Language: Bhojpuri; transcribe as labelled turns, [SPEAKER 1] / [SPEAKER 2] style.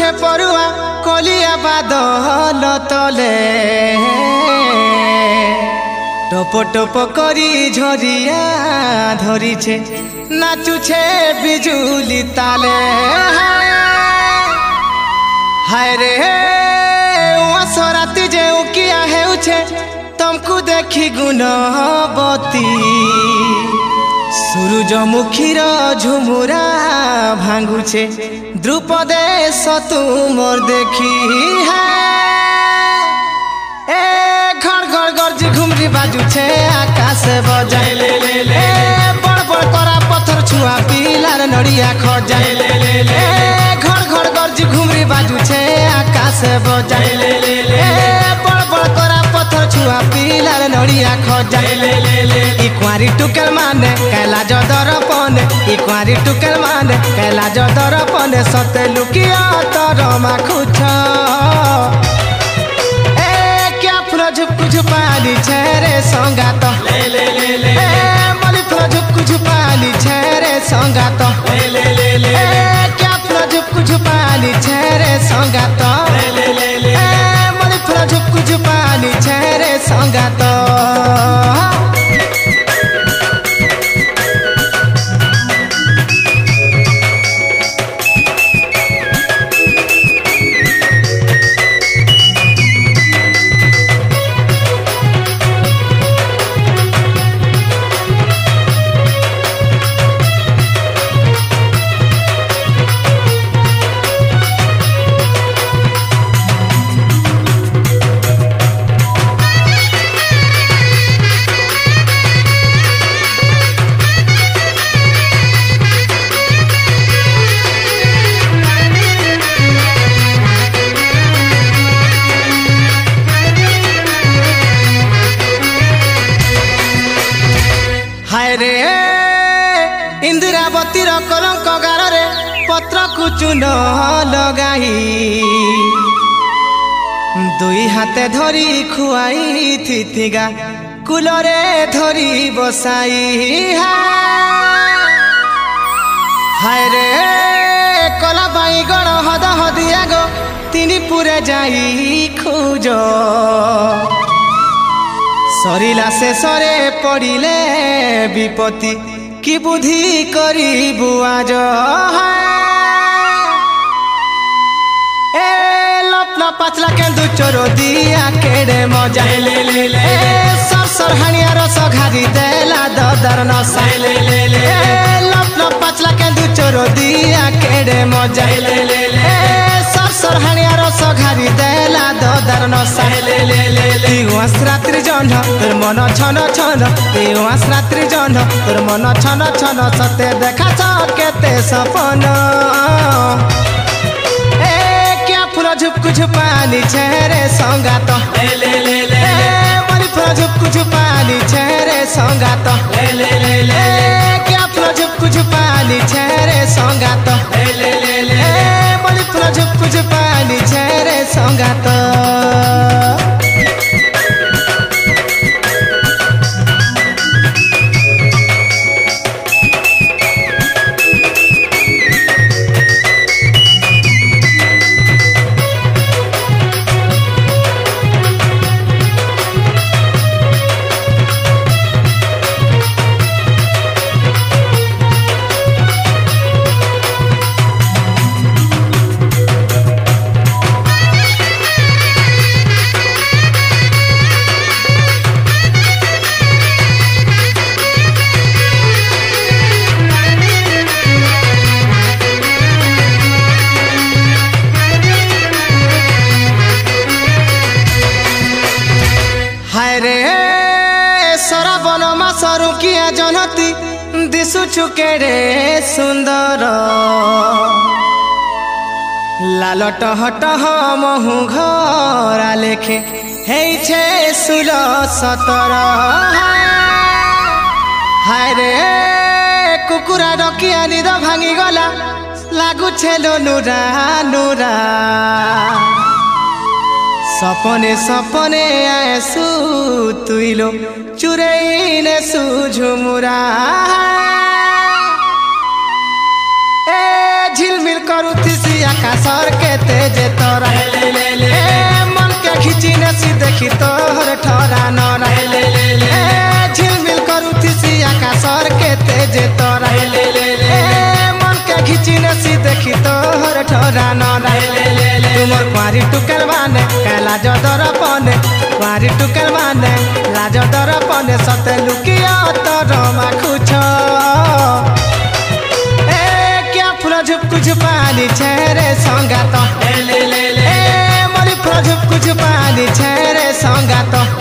[SPEAKER 1] उठे परुआ कलिया बादल तले टप टप करी झरिया धरिछे नाचुछे बिजुली ताले। हाय रे राति जे उकिया हेउछे तुमको देखी गुणवती सूरजमुखीर झुमुरा भांगुछे द्रुपदे तुमर देखी। ए घर घर गर्जी घुमरी बाजुछे आकाश बजाय ले बड़ बड़ करा पत्थर छुआ पिलार नड़िया खजाय ले घर घर गर्जी घुमरी बाजुछे आकाश बजाय ले बड़ बड़ करा पत्थर छुआ पिलार नड़िया खजाय ले। इकुआरी टुकेल माने कैला जदर पने इकुआरी टुकेल माने कैला जदर पने सते लुकिया तर माखुछ। झुक झुपाली छेरे संगात मली फुल झुक झुपाली छेरे संगात क्या फुल झुक झुपाली छेरे संगात मली फुल झुक झुपाली छेरे संगात। हाय रे इंदिरावती कलंक गार रे पत्र को चून लगाई दुई हाथे धरी खुआई थिथिगा कुलरे धरी बसाई। हाय रे कला बाई गण हद हदिया गो तीनी पुरे जाई खोज सरिला से सरे पड़िले विपत्ति की बुद्धि करी बुआज। ए लपला पाचला केंदु चोरो दिया केड़े मजा ले सर सर हनिया रस घारी देला ददर नसा ले लपला पाचला केंदु चोरो दिया केड़े मजा ले सर सर हनिया रस घारी देला ददर नसा ले तिवास रात्रि जन तोर मन छन छन तिवास रात्रि जन तोर मन छन छन सते देखा छ केते सपन। ए क्या फुल झुक झुपाली छेरे संगात मरी फुल झुक झुपाली छेरे संगात क्या फुल झुक झुपाली छेरे संगात मरी फुल झुक झुपाली छेरे संगात। हाय रे सराबन मासरु किया जनती दिशुछु केड़े सुंदर लालट हट महु घर लेखे हेइछे 16-17। हाय रे कुकुरा डकिया निद भांगी गला लागुछे लो नुरा नुरा सपने सपने आएसु तुइलो चुरैने सुझुमुरा। ए झिलमिल करुथिसी आकाश सर के तेज तोरा मन के खिची नसी देखी तोहर ठोरा नरा झिलमिल करू थिसिया का सर के तेज तोरा मन के खिची नसी देखी तोहर ठोरा नरा तुमर कुआरी टुकल बाने कैला जदर पने कुआरी टुकल बाने लाज दर पने सते लुकिया तोरमा खुछ झुपकु झुपानी छेरे संगात मोरी फुल झुपकु झुपानी छेरे संगात